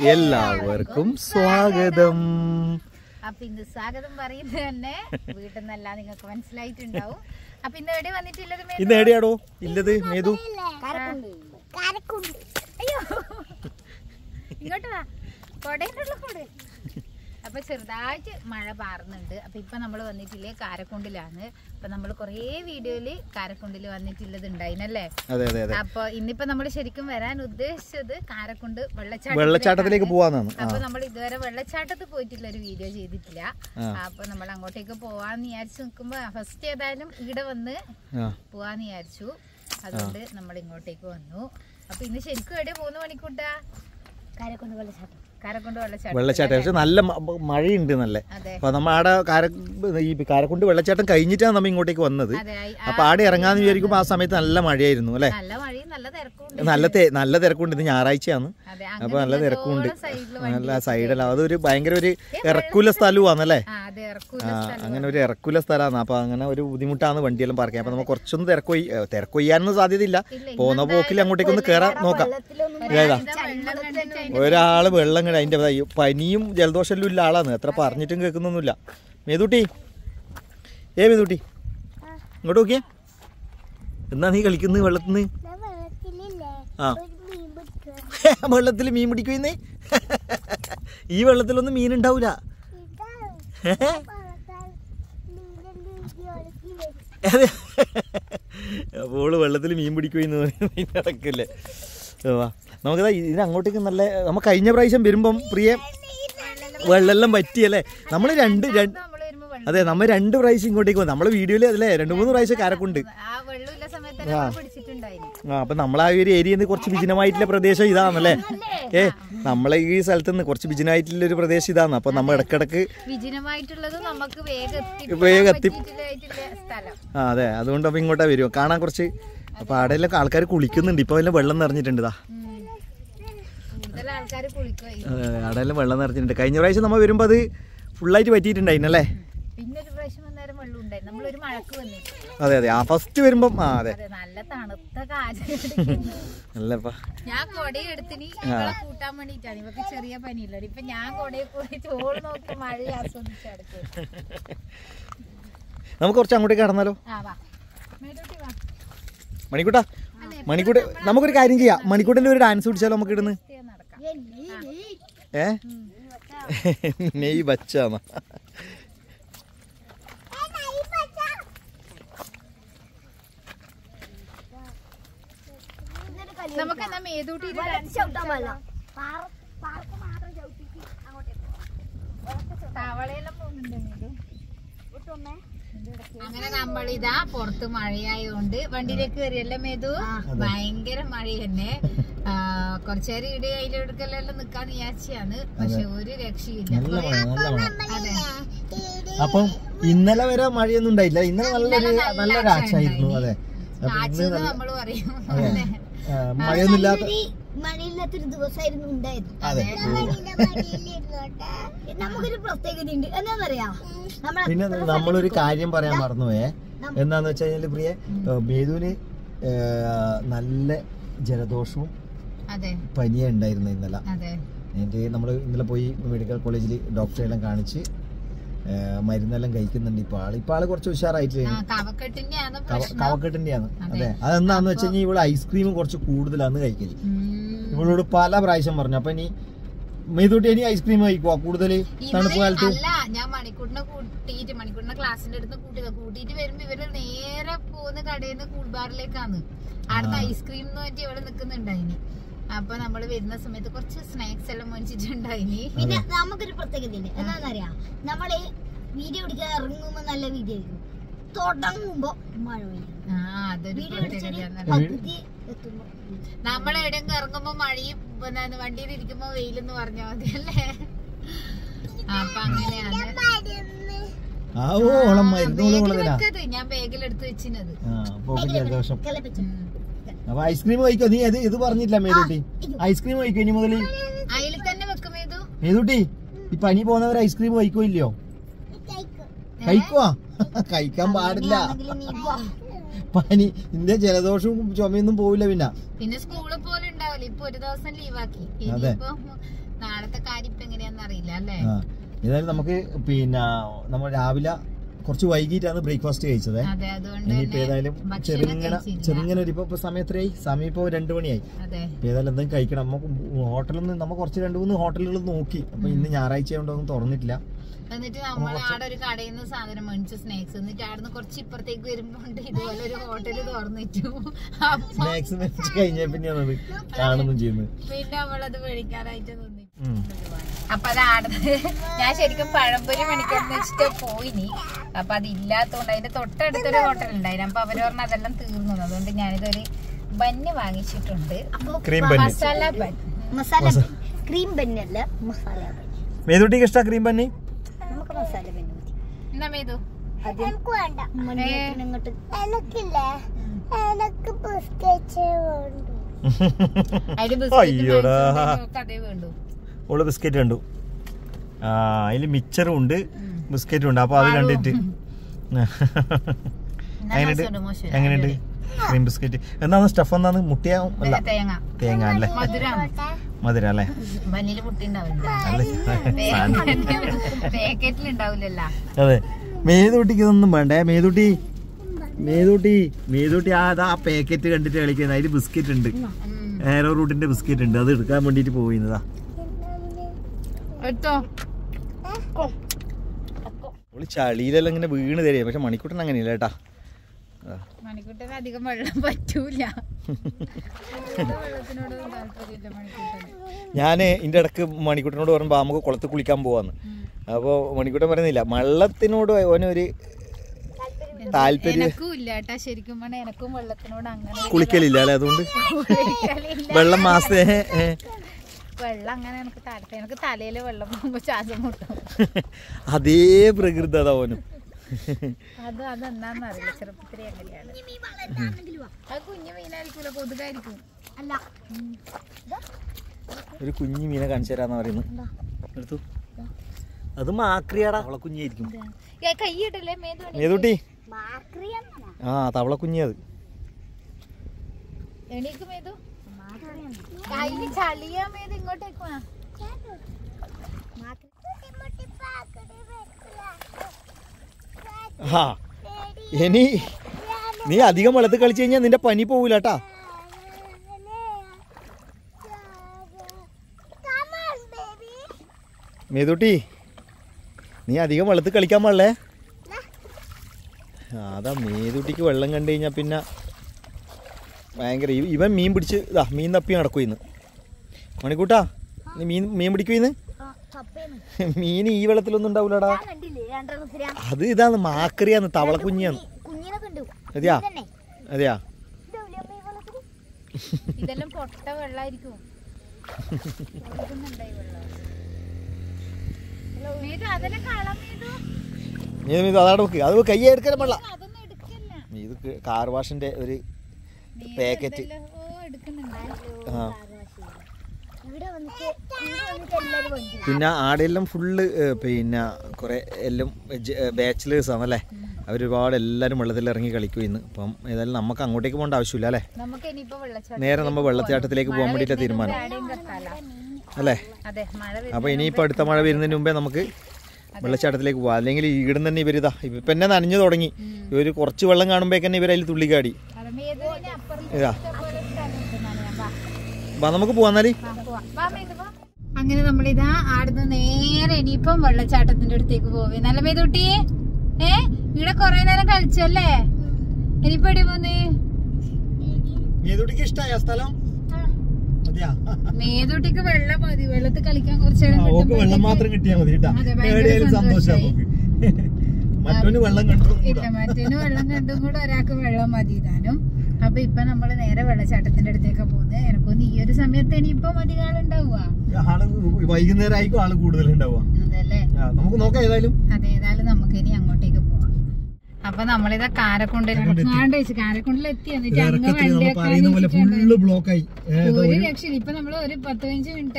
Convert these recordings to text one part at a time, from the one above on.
എല്ലാവർക്കും സ്വാഗതം. അപ്പൊ ഇന്ന് സ്വാഗതം പറയുന്നത് തന്നെ വീട്ടിൽ നിന്നല്ല, നിങ്ങൾക്ക് മനസ്സിലായിട്ടുണ്ടാവും. അപ്പൊ ഇന്ന് എവിടെ വന്നിട്ടുള്ളത്? ഇന്ന് എവിടെയാടോ ഇല്ലത് മേതു? അയ്യോ ഇങ്ങോട്ട് വാ, കൊടേണ്ടുള്ള കൊട. അപ്പൊ ചെറുതായിട്ട് മഴ പാറുന്നുണ്ട്. അപ്പൊ ഇപ്പൊ നമ്മൾ വന്നിട്ടില്ലേ കാരക്കുണ്ടിലാണ്. അപ്പൊ നമ്മൾ കൊറേ വീഡിയോയില് കാരക്കുണ്ടില് വന്നിട്ടുള്ളത് ഉണ്ടായിനല്ലേ. അപ്പൊ ഇന്നിപ്പോ നമ്മൾ ശരിക്കും വരാൻ ഉദ്ദേശിച്ചത് കാരക്കുണ്ട് വെള്ളച്ചാട്ടത്തിലേക്ക് പോവാന്നാണ്. അപ്പൊ നമ്മൾ ഇതുവരെ വെള്ളച്ചാട്ടത്തിൽ പോയിട്ടുള്ള ഒരു വീഡിയോ ചെയ്തിട്ടില്ല. അപ്പൊ നമ്മൾ അങ്ങോട്ടേക്ക് പോവാന്ന് വിചാരിച്ചു നിൽക്കുമ്പോ ഫസ്റ്റ് ഏതായാലും ഇവിടെ വന്ന് പോവാന്ന് വിചാരിച്ചു. അതുകൊണ്ട് നമ്മൾ ഇങ്ങോട്ടേക്ക് വന്നു. അപ്പൊ ഇന്ന് ശരിക്കും എവിടെ 3 മണിക്കൂട്ടാ? കാരക്കുണ്ട് വെള്ളച്ചാട്ടം. വെള്ളച്ചാട്ടം പക്ഷെ നല്ല മഴയുണ്ട് നല്ല. അപ്പൊ നമ്മ ആടെ ഈ കാരക്കുണ്ട് വെള്ളച്ചാട്ടം കഴിഞ്ഞിട്ടാണ് നമ്മ ഇങ്ങോട്ടേക്ക് വന്നത്. അപ്പൊ ആടെ ഇറങ്ങാന്ന് വിചാരിക്കുമ്പോ ആ സമയത്ത് നല്ല മഴയായിരുന്നു അല്ലെ. നല്ല തിരക്കുണ്ട്. ഇത് ഞായറാഴ്ചയാണ്. അപ്പൊ നല്ല തിരക്കുണ്ട്. നല്ല സൈഡല്ല, അതൊരു ഭയങ്കര ഒരു ഇറക്കുല സ്ഥലമാണല്ലേ. അങ്ങനെ ഒരു ഇറക്കുല സ്ഥലമാണ്. അപ്പൊ അങ്ങനെ ഒരു ബുദ്ധിമുട്ടാണ് വണ്ടിയെല്ലാം പാർക്ക് ചെയ്യാൻ. അപ്പൊ നമുക്ക് കുറച്ചൊന്നും തിരക്കൊയ്യാനൊന്നും സാധ്യതയില്ല. പോകുന്ന പോക്കിൽ അങ്ങോട്ടേക്ക് ഒന്ന് കയറാൻ നോക്കാം. ഏതാ ഒരാള് വെള്ളം അതിന്റെ പനിയും ജലദോഷമെല്ലാം ഇല്ല ആളാണ്. എത്ര പറഞ്ഞിട്ടും കേൾക്കുന്നൊന്നുമില്ല. മേതൂട്ടി, മേതൂട്ടി ഇങ്ങോട്ട് നോക്കിയേ. എന്നാ നീ കളിക്കുന്നത് വെള്ളത്തിന്ന്? ആ വെള്ളത്തിൽ മീൻ പിടിക്കുന്നേ. ഈ വെള്ളത്തിലൊന്നും മീൻ ഉണ്ടാവൂല. അപ്പോൾ വെള്ളത്തിൽ മീൻ പിടിക്കുമെന്ന് നടക്കില്ലേ. നമുക്കതാ ഇതിന് അങ്ങോട്ടേക്ക് നല്ല നമ്മ കഴിഞ്ഞ പ്രാവശ്യം വരുമ്പം പ്രിയ വെള്ളമെല്ലാം പറ്റിയല്ലേ. നമ്മൾ നമ്മൾ 2 പ്രാവശ്യം ഇങ്ങോട്ടേക്ക് വന്നു. നമ്മളെ വീഡിയോയില് അതല്ലേ 2-3 പ്രാവശ്യം കാരക്കുണ്ട്. അപ്പൊ നമ്മളാ ഒരു ഏരിയയിൽ നിന്ന് കുറച്ച് വിജനമായിട്ടുള്ള പ്രദേശം ഇതാണല്ലേ. നമ്മളെ ഈ സ്ഥലത്ത് നിന്ന് കുറച്ച് വിജനമായിട്ടുള്ള ഒരു പ്രദേശം ഇതാണ്. അപ്പൊ നമ്മ ഇടക്കിടക്ക് വേഗം എത്തി. അതെ, അതുകൊണ്ട് അപ്പൊ ഇങ്ങോട്ടാ വരുമോ കാണാൻ കുറച്ച്. അപ്പൊ ആടെല്ലാം ആൾക്കാർ കുളിക്കുന്നുണ്ട്. ഇപ്പൊ വല്ല വെള്ളം നിറഞ്ഞിട്ടുണ്ട്. അവിടെയെല്ലാം വെള്ളം നിറച്ചിട്ടുണ്ട്. കഴിഞ്ഞ പ്രാവശ്യം നമ്മ വരുമ്പോ അത് ഫുള്ളായിട്ട് പറ്റിയിട്ടുണ്ടായിരുന്നല്ലേ. അതെ ആ ഫസ്റ്റ് വരുമ്പോ അതെ നല്ല തണുത്ത കാറ്റ്. ഞാൻ കൊടയെടുത്തിന് കൂട്ടാൻ വേണ്ടിട്ടാണ്. ഇവക്ക് ചെറിയ പനിയില്ല. ഇപ്പൊ ഞാൻ കൊടയെ പോയി ചോറ് നോക്കി മഴ ആസ്വദിച്ചെടുത്ത്. നമുക്ക് കുറച്ച് അങ്ങോട്ടേക്ക് കടന്നാലോ? മണിക്കൂട്ട് നമുക്കൊരു കാര്യം ചെയ്യാം. മണിക്കൂട്ടിന്റെ ഒരു ഡാൻസ് പിടിച്ചാലോ നമുക്ക് ഇടുന്ന്? നെയ് ബച്ചാന്ന. അങ്ങനെ നമ്മളിതാ പുറത്ത് മഴയായോണ്ട് വണ്ടിയിലേക്ക് കയറിയല്ലേ മേതു. ഭയങ്കര മഴ തന്നെ. കുറച്ചേരം ഇവിടെ അതിലെടുക്കലെല്ലാം നിക്കാന്ന് വിചാരിച്ചാണ്. പക്ഷെ ഒരു രക്ഷയില്ല. അപ്പം ഇന്നലെ വരെ മഴയൊന്നും ഉണ്ടായില്ല. ഇന്നലെ നല്ല കാറ്റായിരുന്നു. അതെ, നമ്മള് പറയും മഴയൊന്നുമില്ലാത്ത മഴയില്ലാത്തൊരു ദിവസമായിരുന്നു ഉണ്ടായത്. നമുക്കൊരു പ്രത്യേകത ഉണ്ട്. എന്താന്നറിയാ, പിന്നെ നമ്മളൊരു കാര്യം പറയാൻ മറന്നുപോയേ. എന്താന്ന് വെച്ച് കഴിഞ്ഞാല് പ്രിയ, മേതുവിന് നല്ല ജലദോഷവും പനിയും ഉണ്ടായിരുന്നു ഇന്നലെ. നമ്മള് ഇന്നലെ പോയി മെഡിക്കൽ കോളേജിൽ ഡോക്ടറെ എല്ലാം കാണിച്ച് മരുന്നെല്ലാം കഴിക്കുന്നുണ്ട്. ഇപ്പൊ ആള് കുറച്ച് ഉഷാറായിട്ടില്ല. കവക്കെട്ടിന്റെയാണ്. അതെ, അതെന്താന്ന് വെച്ച് കഴിഞ്ഞാൽ ഇവിടെ ഐസ്ക്രീം കുറച്ച് കൂടുതലാന്ന് കഴിക്കല്. ഇവളോട് പല പ്രാവശ്യം പറഞ്ഞു. അപ്പൊ ഇനി മേതൂട്ടി ഇനി ഐസ്ക്രീം കഴിക്കുവാ കൂടുതൽ തണുപ്പ് കാലത്ത്? ഞാൻ മണിക്കൂറിന്റെ ക്ലാസ്സിന്റെ അടുത്ത് കൂട്ടിയിട്ട് വരുമ്പോ ഇവര് നേരെ പോകുന്ന കടയിൽ നിന്ന് കൂൾ ബാറിലേക്കാണ്. അടുത്ത ഐസ്ക്രീം എന്ന് പറഞ്ഞിട്ട് ഇവിടെ നിക്കുന്നുണ്ടായിന്. അപ്പൊ നമ്മള് വരുന്ന സമയത്ത് കുറച്ച് സ്നാക്സ് എല്ലാം മേടിച്ചിട്ടുണ്ടായിനി. പിന്നെ നമുക്കൊരു പ്രത്യേകത ഉണ്ട്. എന്താണെന്നറിയാ, നമ്മള് വീഡിയോ എടുക്കാൻ ഇറങ്ങുമ്പോ നല്ല വീഡിയോ ആയിരിക്കും. തുടങ്ങുമ്പോ മഴ പെയ്യും. അതൊരു നമ്മൾ എവിടെയെങ്കിലും ഇറങ്ങുമ്പോ മഴയും വണ്ടിയിൽ ഇരിക്കുമ്പോ വെയിലെന്ന് പറഞ്ഞാൽ മതി അല്ലേ. അപ്പൊ അങ്ങനെയാണ്. ഞാൻ ബാഗിലെടുത്ത് വെച്ചിരുന്നത്. അപ്പൊ ഐസ്ക്രീം കഴിക്കോ നീ? ഇത് പറഞ്ഞില്ല മേതൂട്ടി. ഐസ്ക്രീം കഴിക്കോ ഇനി മുതൽ? അതിൽ തന്നെ വെക്കും മേതൂട്ടി. ഈ പനി പോകുന്നവർ ഐസ്ക്രീം കഴിക്കോ ഇല്ലയോ? കഴിക്കുവാ? കഴിക്കാൻ പാടില്ല. പനി ഇന്റെ ജലദോഷവും ചുമയൊന്നും പോവില്ല. പിന്നെ സ്കൂളിൽ പോലെ ഉണ്ടാവില്ല. ഇപ്പൊ ഒരു ദിവസം ലീവാക്കി. നാളത്തെ കാര്യം ഇപ്പൊ എങ്ങനെയാന്ന് അറിയില്ല അല്ലേ. ഏതായാലും നമുക്ക് പിന്നെ നമ്മൾ രാവിലെ കുറച്ച് വൈകിട്ടാണ് ബ്രേക്ക്ഫാസ്റ്റ് കഴിച്ചത്. ഇനിയിപ്പോ ഏതായാലും ചെറുങ്ങനെ ഇപ്പൊ സമയം എത്രയായി? സമയം ഇപ്പൊ 2 മണിയായി. ഏതായാലും എന്തെങ്കിലും കഴിക്കണം. നമുക്ക് ഹോട്ടലിൽ നിന്ന് നമ്മൾ കുറച്ച് 2-3 ഹോട്ടലുകൾ നോക്കി. അപ്പൊ ഇന്ന് ഞായറാഴ്ച കൊണ്ടൊന്നും തുറന്നിട്ടില്ല. എന്നിട്ട് നമ്മൾ ആടെ ഒരു കടയിൽ നിന്ന് സാധനം മേടിച്ചു, സ്നാക്സ്. എന്നിട്ട് അവിടെ നിന്ന് കുറച്ച് ഇപ്പുറത്തേക്ക് വരുമ്പോണ്ട് ഇതുപോലെ ഒരു ഹോട്ടല് തുറന്നിട്ടു. സ്നാക്സ് മേടിച്ച് കഴിഞ്ഞാൽ പിന്നെയാണത് കാണുന്നു ചെയ്യുന്നത്. പിന്നെ നമ്മളത് മേടിക്കാനായിട്ട് നിന്നിട്ടു. അപ്പൊ അത് ആടുന്നത് ഞാൻ ശരിക്കും പഴംപൊരി മേടിക്കാന്ന് വെച്ചിട്ട് പോയിനി. അപ്പൊ അത് ഇല്ലാത്തോണ്ട് അതിന്റെ തൊട്ടടുത്തൊരു ഹോട്ടൽ ഉണ്ടായിരുന്നു. അപ്പൊ അവര് പറഞ്ഞ അതെല്ലാം തീർന്നു. അതുകൊണ്ട് ഞാനിതൊരു ബന്ന് വാങ്ങിച്ചിട്ടുണ്ട്. മസാല ബൻ. മസാല ക്രീം ബന്നല്ല, മസാല ബൻ. മേതുട്ടിക്ക് ഇഷ്ട ക്രീം ബന്നി? നമുക്ക് മസാല ബൻ എന്നാ മേതു എനിക്ക് വേണ്ട. എനിക്കില്ലേ, എനിക്ക് ബിസ്ക്കറ്റ് വേണ്ടു. അതേ വേണ്ടു. ഓള് ബിസ്ക്കറ്റ് കണ്ടു. അതില് മിച്ചറും ഉണ്ട്, ബിസ്ക്കറ്റും ഉണ്ട്. അപ്പൊ അത് കണ്ടിട്ട് എങ്ങനെയുണ്ട് ക്രീം ബിസ്ക്കറ്റ്? എന്താണ് സ്റ്റഫ്? എന്താണ്? മുട്ടിയ അല്ല, തേങ്ങ അല്ലേ? മധുര അല്ലേ? അതെ. മേതുട്ടിക്ക് ഇതൊന്നും വേണ്ടേ? മേതുട്ടി ആ പാക്കറ്റ് കണ്ടിട്ട് കളിക്കുന്നത്. അതില് ബിസ്ക്കറ്റ് ഉണ്ട്, ഏരോ റൂട്ടിന്റെ ബിസ്ക്കറ്റ് ഉണ്ട്. അത് എടുക്കാൻ വേണ്ടിട്ട് പോയിന്നതാ. ചളിയിലെല്ലാം ഇങ്ങനെ വീണ് തരിക. പക്ഷെ മണിക്കൂട്ടൻ അങ്ങനെയില്ല കേട്ടാ. മണിക്കൂട്ടന് അധികം വെള്ളം പറ്റൂല. ഞാന് ഇതിന്റെ ഇടക്ക് മണിക്കൂട്ടനോട് പറയുമ്പോ നമുക്ക് കുളത്ത് കുളിക്കാൻ പോവാന്ന്. അപ്പൊ മണിക്കൂട്ടൻ പറയുന്നില്ല, വെള്ളത്തിനോട് ഓനൊരു താല്പര്യം ശരിക്കും എനക്കും വെള്ളത്തിനോട് അങ്ങനെ കുളിക്കലില്ല അല്ലെ? അതുകൊണ്ട് വെള്ളം മാസേ വെള്ളം അങ്ങനെ എനിക്ക് താല്പര്യം. എനിക്ക് തലയില് വെള്ളം പോകുമ്പോ ശ്വാസം മുട്ടും. അതേ പ്രകൃതി അതാവനും. അതെന്താന്ന് അറിയില്ല, ചെറുപ്പത്തിലേ അങ്ങനെയാണ്. അത് കുഞ്ഞു മീനായിരിക്കൂല, കൊതുകായിരിക്കും. അല്ല, ഒരു കുഞ്ഞു മീനെ കാണിച്ചു തരാന്ന് പറയുന്നു. എടുത്തു. അത് മാക്രിയാടാ, തവള കുഞ്ഞായിരിക്കും. കൈയിട്ടല്ലേ മേതുട്ടി? ആ, തവള കുഞ്ഞി. അത് എണീക്ക് മേതു. കയ്യില് ചളിയാ മേതു, ഇങ്ങോട്ടേക്ക് വാ. ആ, ഇനി നീ അധികം വെള്ളത്തിൽ കളിച്ചു കഴിഞ്ഞാൽ നിന്റെ പനി പോവൂലട്ടാ. മേതുട്ടി, നീ അധികം വെള്ളത്തിൽ കളിക്കാൻ പാടില്ലേ? അതാ മേതുട്ടിക്ക് വെള്ളം കണ്ടു കഴിഞ്ഞാൽ പിന്നെ ഭയങ്കര. ഇവൻ മീൻ പിടിച്ച് മീൻ തപ്പി നടക്കും ഇന്ന്. മണിക്കൂട്ടാ, നീ മീൻ പിടിക്കും ഇന്ന്? മീൻ ഈ വെള്ളത്തിലൊന്നും ഉണ്ടാവൂലടാ. അത് ഇതാണ് മാക്രിയാന്ന്, തവള കുഞ്ഞാന്ന്. അതെയാ? അതെയാ? ഇതെല്ലാം പൊട്ട വെള്ളായിരിക്കും. അതാണ് നോക്ക്. അത് കൈ എടുക്കാൻ പാടില്ല. ഇത് കാർ വാഷിന്റെ ഒരു പാക്കറ്റ്. പിന്നെ ആടെല്ലാം ഫുള്ള് പിന്നെ കുറെ എല്ലാം ബാച്ചിലേഴ്സ് ആണല്ലേ. അവരൊരുപാട് എല്ലാവരും വെള്ളത്തിൽ ഇറങ്ങി കളിക്കും ഇന്ന്. അപ്പം ഏതായാലും നമുക്ക് അങ്ങോട്ടേക്ക് പോകേണ്ട ആവശ്യമില്ല അല്ലേ. നേരെ നമ്മൾ വെള്ളച്ചാട്ടത്തിലേക്ക് പോകാൻ വേണ്ടിയിട്ടാണ് തീരുമാനം അല്ലേ. അപ്പൊ ഇനിയിപ്പോൾ അടുത്ത മഴ വരുന്നതിന് മുമ്പേ നമുക്ക് വെള്ളച്ചാട്ടത്തിലേക്ക് പോവാം. അല്ലെങ്കിൽ ഈടുന്ന് തന്നെ ഇവരിതാ ഇപ്പം തന്നെ നനഞ്ഞു തുടങ്ങി. ഇവർ കുറച്ച് വെള്ളം കാണുമ്പോഴേക്ക് തന്നെ ഇവരതിൽ തുള്ളിക്കാടി. ഇതാ നമുക്ക് പോവാന്നാല്. അങ്ങനെ നമ്മളിതാ ആടുന്ന് നേരെ ഇനിയിപ്പം വെള്ളച്ചാട്ടത്തിന്റെ അടുത്തേക്ക് പോവേ. നല്ല മേതുട്ടി, ഇവിടെ കൊറേ നേരം കളിച്ചല്ലേ, ഇനിയിപ്പോ എവിടെ പോന്നേ? മേതുട്ടിക്ക് ഇഷ്ടായ സ്ഥലം? മേതുട്ടിക്ക് വെള്ളം മതി, വെള്ളത്തിൽ കളിക്കാൻ കുറച്ച് വെള്ളം മാത്രം കിട്ടിയാൽ മതി. മറ്റൊന്ന് വെള്ളം കണ്ടും കൂടെ ഒരാൾക്ക് വെള്ളം മതി താനും. അപ്പൊ ഇപ്പൊ നമ്മള് നേരെ വെള്ളച്ചാട്ടത്തിന്റെ അടുത്തേക്ക് പോകുന്നത്. എനക്കൊന്ന് ഈ ഒരു സമയത്ത് ഇനിയിപ്പം അധികം ആളുണ്ടാവുക, വൈകുന്നേരം ആയിരിക്കും ആള് കൂടുതൽ ഉണ്ടാവുക. അതല്ലേ, നമുക്ക് നോക്കാം. ഏതായാലും അതേതായാലും നമുക്ക് ഇനി അങ്ങോട്ടേക്ക് പോവാം. അപ്പൊ നമ്മളിതാ കാരക്കുണ്ടിലെത്തി. എന്നിട്ട് അങ്ങ് ഒരു രക്ഷയില്ല. ഇപ്പൊ നമ്മള് ഒരു 10-15 മിനിറ്റ്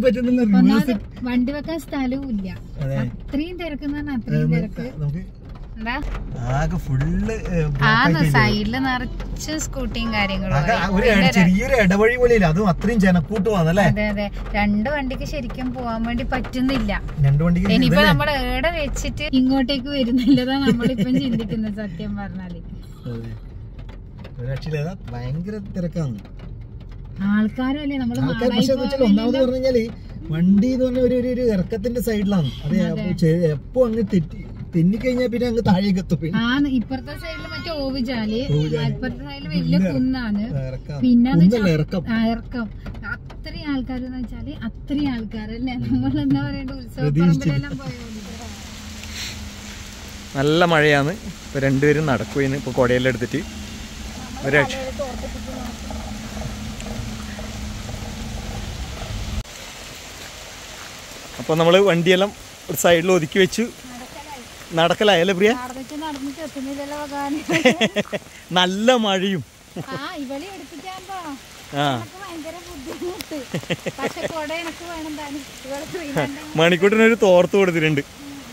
വണ്ടി വെക്കാൻ സ്ഥലവും ഇല്ല. അത്രയും തിരക്കുന്ന അത്രയും തിരക്ക്. എന്താ ആകെ ഫുള്ള് സൈഡില് നിറച്ച് സ്കൂട്ടിയും കാര്യങ്ങളും. ചെറിയൊരു ഇടവഴി പോലെയില്ല, അതും അത്രയും ജനക്കൂട്ടമാണല്ലേ. അതെ അതെ, 2 വണ്ടിക്ക് ശരിക്കും പോവാൻ വേണ്ടി പറ്റുന്നില്ല. 2 വണ്ടിക്ക് ഇനിയിപ്പോ നമ്മൾ ഏടെ വെച്ചിട്ട് ഇങ്ങോട്ടേക്ക് വരുന്നില്ലതാ നമ്മളിപ്പം ചിന്തിക്കുന്നത് സത്യം പറഞ്ഞാല്. ഭയങ്കര തിരക്കാണ് ആൾക്കാരല്ലേ നമ്മള്. ഒന്നാമത് പറഞ്ഞാല് വണ്ടി എന്ന് പറഞ്ഞ ഒരു ഇറക്കത്തിന്റെ സൈഡിലാണ്. അത് എപ്പോ അങ്ങ് തെന്നിക്കഴിഞ്ഞാൽ പിന്നെ അങ്ങ് താഴേക്ക് എത്തും. ഇപ്പുറത്തെ സൈഡില് മറ്റേ ഓവിജാല്, ഇപ്പുറത്തെ സൈഡില് വലിയ കുന്നാണ്. പിന്നെ ഇറക്കം. അത്രയും ആൾക്കാരെന്ന് വെച്ചാല് അത്രയും ആൾക്കാരല്ലേ. നമ്മൾ എന്താ പറയണ്ട, ഉത്സവപ്പറമ്പിലെല്ലാം പോയത്. നല്ല മഴയാണ്. ഇപ്പൊ 2 പേരും നടക്കുവായിരുന്നു. ഇപ്പൊ കൊടയെല്ലാം എടുത്തിട്ട് ഒരാഴ്ച. അപ്പൊ നമ്മള് വണ്ടിയെല്ലാം ഒരു സൈഡിൽ ഒതുക്കി വെച്ചു. നടക്കലായല്ലേ പ്രിയ? നല്ല മഴയും. മണിക്കൂട്ടിനൊരു തോർത്ത് കൊടുത്തിട്ടുണ്ട്.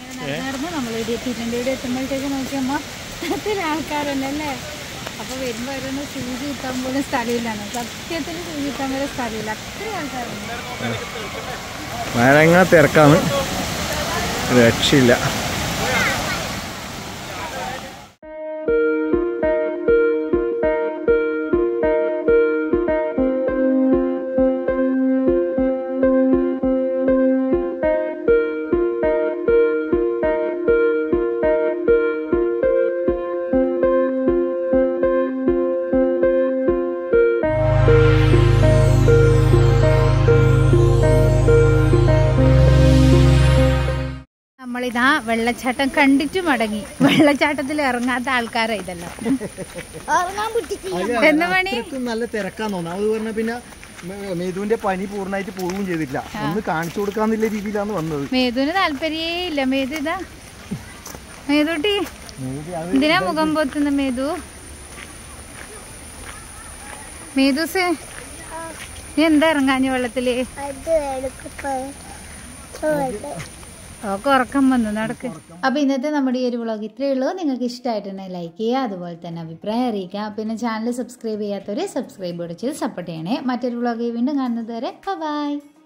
ആൾക്കാരല്ലേ. അപ്പൊ വരുമ്പോ അവരൊന്ന് സൂചി കിട്ടാൻ പോലും സ്ഥലമില്ലാണ്. സത്യത്തിൽ സൂചി കിട്ടാൻ വരെ സ്ഥലമില്ല, അത്രയും ആൾക്കാരുണ്ട്. ഭയങ്കര തിരക്കാണ്, രക്ഷയില്ല. നമ്മളിതാ വെള്ളച്ചാട്ടം കണ്ടിട്ട് മടങ്ങി. വെള്ളച്ചാട്ടത്തിൽ ഇറങ്ങാത്ത ആൾക്കാരാ ഇതെല്ലാം. എന്താ പണി? നല്ല തിരക്കാന്ന് തോന്നുന്നു. അത് പറഞ്ഞ പിന്നെ മേതുവിന്റെ പനി പൂർണ്ണമായിട്ട് പോവുകയും ചെയ്തിട്ടില്ല. ഒന്ന് കാണിച്ചു കൊടുക്കാന്നുള്ള രീതിയിലാണ് വന്നത്. മേതുവിന് താല്പര്യേ ഇല്ല. മേതു ഇതാ, മേതുട്ടി എന്തിനാ മുഖം പോത്തുന്ന മേതു? മേതുസേ, നീ എന്താ ഇറങ്ങാഞ്ഞ വെള്ളത്തില്? ഉറക്കം വന്നു, നടക്ക്. അപ്പൊ ഇന്നത്തെ നമ്മുടെ ഈ ഒരു വ്ളോഗ് ഇത്രയേ ഉള്ളൂ. നിങ്ങൾക്ക് ഇഷ്ടമായിട്ടുണ്ടെങ്കിൽ ലൈക്ക് ചെയ്യുക, അതുപോലെ തന്നെ അഭിപ്രായം അറിയിക്കുക. പിന്നെ ചാനൽ സബ്സ്ക്രൈബ് ചെയ്യാത്തവരെ സബ്സ്ക്രൈബ് ചെയ്ത് സപ്പോർട്ട് ചെയ്യണേ. മറ്റൊരു വ്ളോഗ് വീണ്ടും കാണുന്നത് വരെ ബൈ.